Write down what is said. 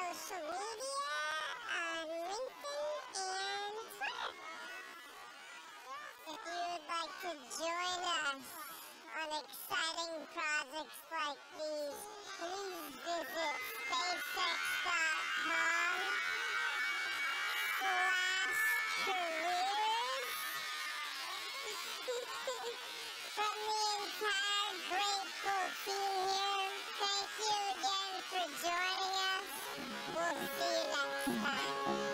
social media on LinkedIn and Twitter. If you would like to join us on exciting projects like these, please visit SpaceX.com/careers. From the entire grateful team here, thank you again for joining us. We'll see you next time.